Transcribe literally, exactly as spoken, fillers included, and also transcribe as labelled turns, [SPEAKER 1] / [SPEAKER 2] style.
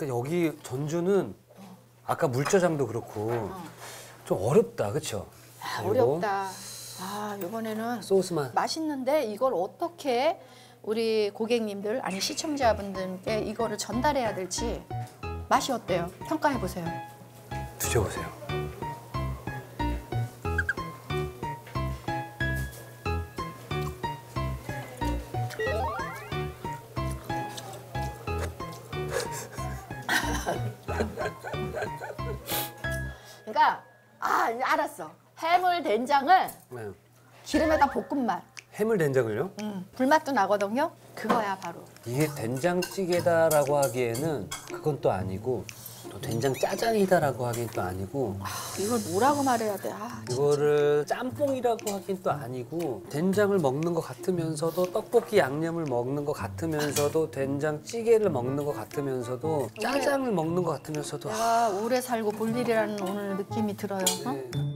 [SPEAKER 1] 그러니까 여기 전주는 아까 물짜장도 그렇고
[SPEAKER 2] 어.
[SPEAKER 1] 좀 어렵다, 그렇죠?
[SPEAKER 2] 아, 어렵다. 아, 이번에는
[SPEAKER 1] 소스만.
[SPEAKER 2] 맛있는데 이걸 어떻게 우리 고객님들 아니 시청자분들께 이거를 전달해야 될지 맛이 어때요? 평가해 보세요.
[SPEAKER 1] 드셔보세요.
[SPEAKER 2] 그러니까 아 이제 알았어. 해물 된장을
[SPEAKER 1] 네.
[SPEAKER 2] 기름에다 볶은 맛.
[SPEAKER 1] 해물 된장을요?
[SPEAKER 2] 음, 불맛도 나거든요. 그거야 바로.
[SPEAKER 1] 이게 된장찌개다라고 하기에는 그건 또 아니고 또 된장 짜장이다라고 하기엔 또 아니고
[SPEAKER 2] 이걸 뭐라고 말해야 돼? 아,
[SPEAKER 1] 이거를 짬뽕이라고 하긴 또 아니고 된장을 먹는 것 같으면서도 떡볶이 양념을 먹는 것 같으면서도 된장찌개를 먹는 것 같으면서도 짜장을 먹는 것 같으면서도
[SPEAKER 2] 내가 오래 살고 볼 일이라는 오늘 느낌이 들어요. 어?
[SPEAKER 1] 네.